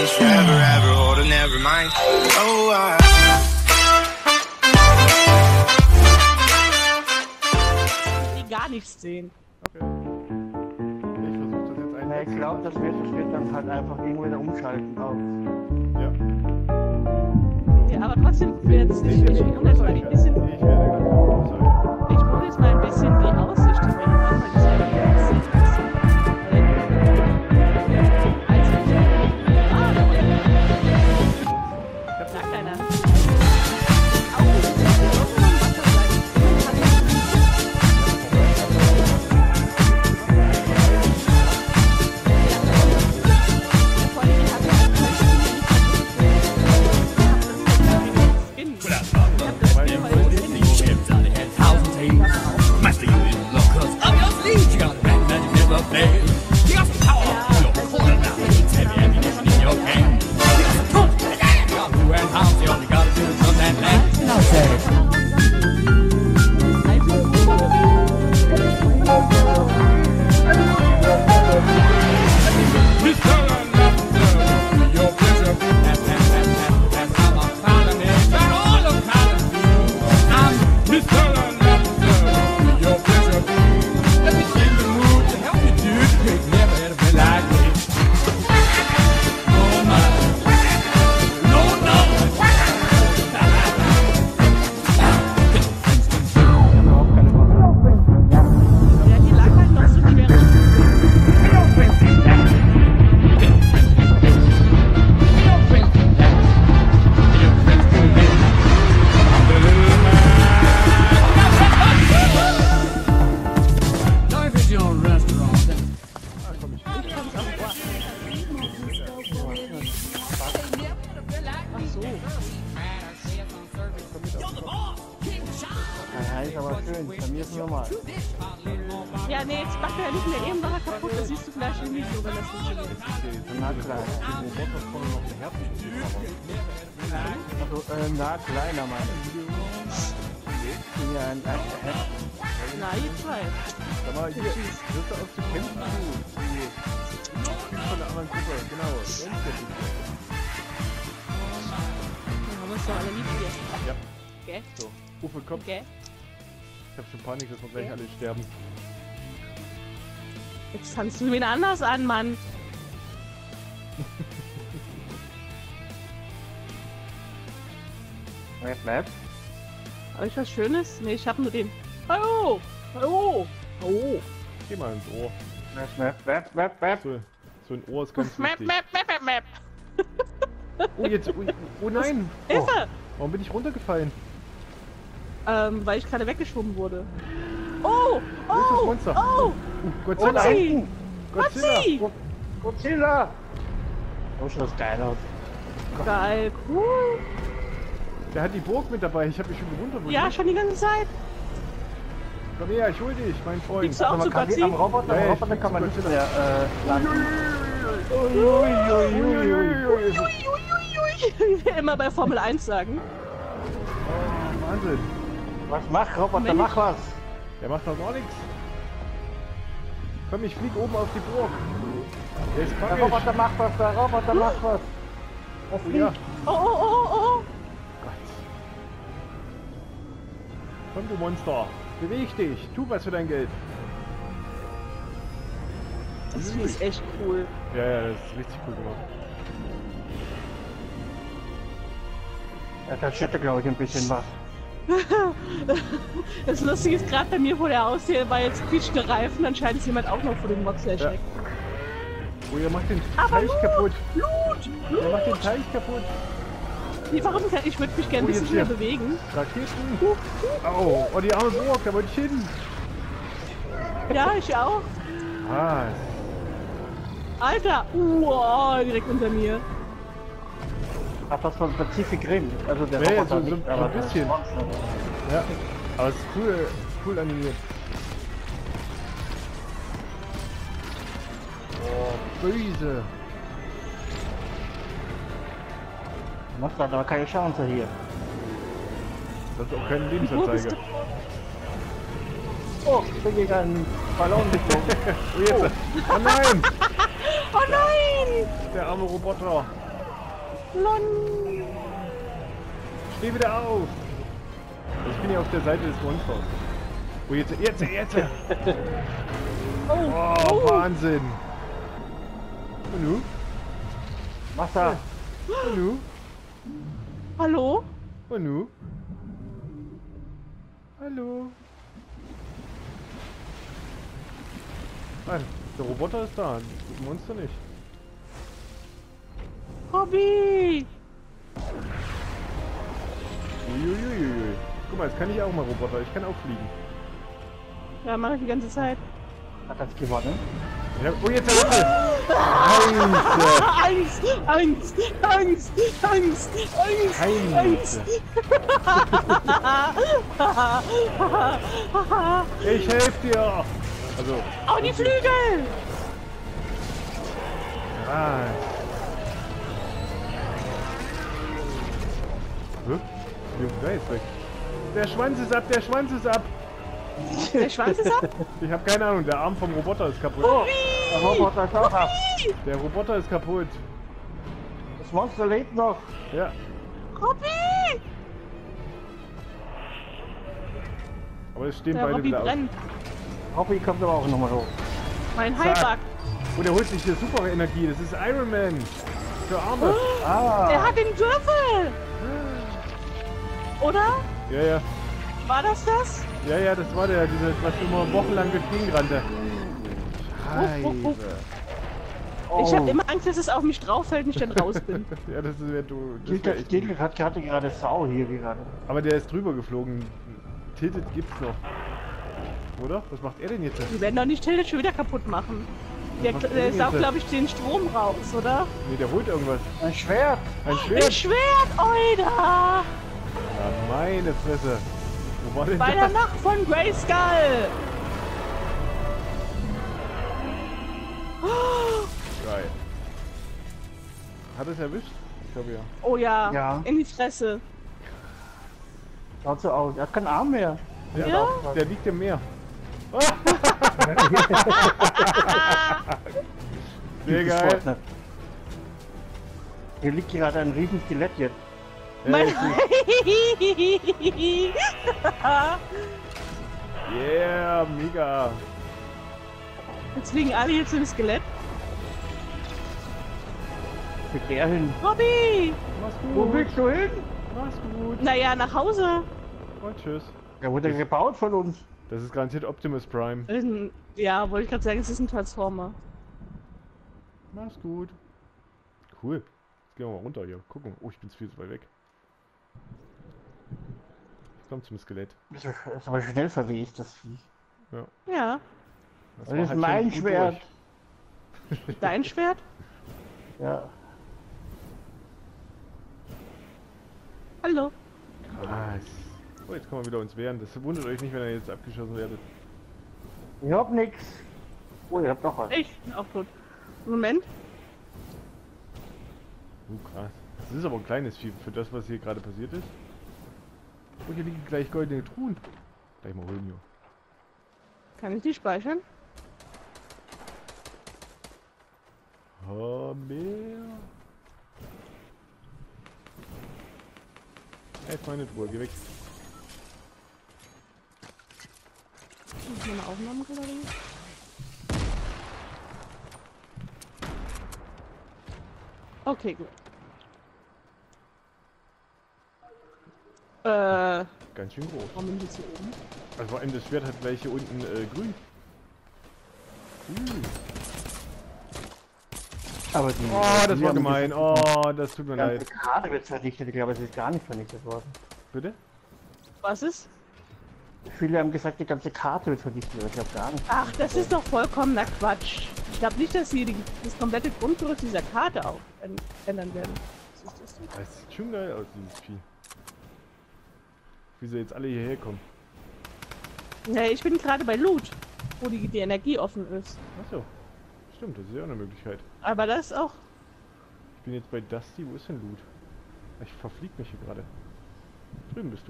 change forever, ever, or never mind. Oh, gar nichts sehen. Okay. Ich versuche das jetzt einzusetzen. Ich glaube, das wird dann halt einfach irgendwo wieder umschalten auf. Ja. Ja, aber trotzdem wird es nicht. Ich gucke jetzt mal ein bisschen. Ich gucke jetzt mal ein bisschen die Aussicht hier an, weil das ja nicht da keiner. Ja, ist aber schön. Bei mir ist es normal. Ja, nee, jetzt macht er nicht mehr eben noch kaputt. Das siehst du vielleicht im Video, wenn das nicht so ist. Na klar. Also, na kleiner, meine ich. Ja, Na, jetzt zwei. Sag mal, hier, wirst du auf zu kämpfen, du? Von der anderen Gruppe, genau. Dann haben wir uns doch alle lieb hier. Ja. Okay. So, Uffe, komm. Okay. Ich hab schon Panik, dass wir gleich alle sterben. Jetzt tanzt du wieder anders an, Mann. Habe ich was Schönes? Nee, ich hab nur den. Oh! Oh! Oh! Geh mal ins Ohr. Map. So ein Ohr ist ganz Map, wichtig. map, map, map, map. Oh, jetzt, oh nein! Hilfe! Warum bin ich runtergefallen? Weil ich gerade weggeschwommen wurde. Oh! Wo ist das Oh! Monster? Oh! Godzilla! Upsi! Godzilla! Upsi! Godzilla! Oh, schaut das geil aus. Geil, cool. Der hat die Burg mit dabei, ich hab mich schon gewundert. wo Ja, ich- schon die ganze Zeit. Komm her, ich hol dich, mein Freund. Liegst du auch zu Man kann Gotzi? am Roboter Ja, kann man nicht mehr landen. Wie wir immer bei Formel 1 sagen. Oh, Wahnsinn. Was mach, Roboter, Wenn mach was! Der macht doch gar nichts. Komm, ich flieg oben auf die Burg. Der ist Der krank. Roboter macht was, der Roboter macht was! Er Oh ja. fliegt! Oh, oh, oh, oh. Gott. Komm, du Monster. Beweg dich. Tu was für dein Geld. Das ist echt cool. Ja, ja, das ist richtig cool gemacht. Ja, da schüttet, glaube ich, ein bisschen was. Das Lustige ist, gerade bei mir vor der Haustür war jetzt quietschende Reifen, anscheinend ist jemand auch noch vor dem Monster erschreckt. Oh, ihr macht den Aber Teich kaputt. Blut! Ihr macht den Teich kaputt. Nee, warum kann ich würde mich gerne ein Oh, bisschen jetzt mehr hier. bewegen. Raketen. Au. Oh, die arme Burg, da wollte ich hin. Ja, ich auch. Ah, Alter! Oh, direkt unter mir. Ach, das von Pacific Rim. Also der Ja, ja, Roboter so nicht, ein aber bisschen. das ja. Aber es ist cool animiert. Oh, böse. Monster hat aber keine Chance hier. Das ist auch keine Wo bist Lebensanzeige. du? Oh, ich bin gegen einen Ballon geflogen. Oh, jetzt. Oh nein! Oh nein! Der arme Roboter. Lon. Steh wieder auf! Ich bin ja auf der Seite des Monsters. Oh, jetzt! Oh, Wahnsinn! Und nu? Wasser. Und nu? Hallo? Und nu? Hallo? Nein, der Roboter ist da, das Monster nicht. Hobby! Uiuiuiui. Guck mal, jetzt kann ich auch mal Roboter, ich kann auch fliegen. Ja, mache ich die ganze Zeit. Hat das gewonnen? Ja, oh, jetzt hat er Angst! Angst! Angst! Angst! Angst! Angst! Ich helfe dir! Also. Oh, die Flügel! Ah. Hä? Der ist weg. Der Schwanz ist ab, der Schwanz ist ab! Der Schwanz ist ab? Ich habe keine Ahnung, der Arm vom Roboter ist kaputt. Der Roboter ist auch ab. Der Roboter ist kaputt. Das Monster lebt noch. Ja. Robby! Aber es stehen Der beide Robby wieder auf. brennt. Hobby kommt aber auch nochmal hoch. Mein Zack. Highbug. Und er holt sich hier super Energie. Das ist Iron Man. Für Arme. Der hat den Würfel! Oder? Ja, ja. War das das? Ja, ja, das war der, dieser, was immer wochenlang durch die Gegend rannte. Uff. Oh. Ich habe immer Angst, dass es auf mich drauf fällt und ich dann raus bin. Ja, das wäre du. Das wär Tilted echt Stil hat gerade Sau hier gerade. Aber der ist drüber geflogen. Tilted gibt's noch. Oder? Was macht er denn jetzt? Die werden doch nicht Tilted schon wieder kaputt machen. Der macht der saugt, jetzt? glaube ich, den Strom raus, oder? Nee, der holt irgendwas. Ein Schwert. Ein Ein Schwert. Schwert, Oida! Ja, meine Fresse. Wo war denn Bei der das? Nacht von Grayskull! Geil. Hat es erwischt? Ich glaube ja. Oh ja, Ja. in die Fresse. Schaut so aus. Er hat keinen Arm mehr. Ja? Der liegt im Meer. Sehr Typisch geil. Fortnite. Hier liegt gerade ein riesen Skelett jetzt. Mein Yeah, mega. Jetzt liegen alle jetzt im Skelett. Mit der hin. Robby! Mach's Wo gut. willst du hin? Mach's gut. Naja, nach Hause. Und tschüss. Der wurde gebaut von uns. Das ist garantiert Optimus Prime. Ja, wollte ich gerade sagen, es ist ein Transformer. Mach's gut. Cool. Jetzt gehen wir mal runter hier. Gucken. Oh, ich bin viel zu weit weg. Ich komm zum Skelett. Das ist aber schnell verwest, das Vieh. Ja. Das Das war ist halt mein schon gut Schwert. durch. Dein Schwert? Ja. Hallo. Krass. Oh, jetzt kann man wieder uns wehren. Das wundert euch nicht, wenn ihr jetzt abgeschossen werdet. Ich hab nix. Oh, ihr habt noch was. Ich bin auch tot. Moment. Krass. Das ist aber ein kleines Vieh für das, was hier gerade passiert ist. Oh, hier liegen gleich goldene Truhen. Gleich mal holen hier. Kann ich die speichern? Oh, mehr. Jetzt meine Truhe, geh weg. Das ist meine Aufnahmegalerie. Okay, gut. Ganz schön groß. Warum bin ich jetzt hier oben? Also vor allem das Schwert hat gleich hier unten grün. Aber die, Oh, das die war haben gemein. die Oh, das tut mir ganze leid. Karte wird vernichtet. Ich glaube, es ist gar nicht vernichtet worden. Bitte? Was ist? Viele haben gesagt, die ganze Karte wird vernichtet. Ich glaube gar nicht. Ach, das ist doch vollkommener Quatsch. Ich glaube nicht, dass sie das komplette Grundgerüst dieser Karte auch ändern werden. Was ist das denn? Das sieht schon geil aus, dieses Vieh. Wie sie jetzt alle hierher kommen. Nee, ich bin gerade bei Loot, wo die Energie offen ist. Achso. Stimmt, das ist ja auch eine Möglichkeit. Aber das ist auch... Ich bin jetzt bei Dusty. Wo ist denn Loot? Ich verflieg mich hier gerade. Drüben bist du.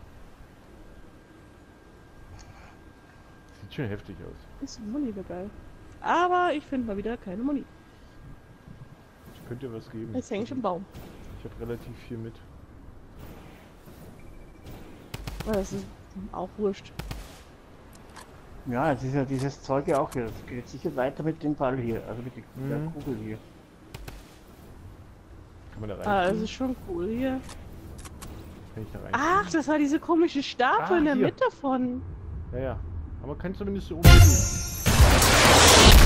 Sieht schon heftig aus. Ist Muni dabei. Aber ich finde mal wieder keine Muni. Ich könnte dir was geben. Jetzt hänge ich im Baum. habe relativ viel mit. Aber das ist auch wurscht. Ja, es ist ja dieses Zeug ja auch hier. Es geht sicher weiter mit dem Ball hier, also mit der Kugel hier. Kann man da rein? Ah, das ist schon cool hier. Kann ich da rein? Ach, das war diese komische Statue Ah, in der hier. Mitte von. Ja, ja. Aber kann zumindest so umgehen.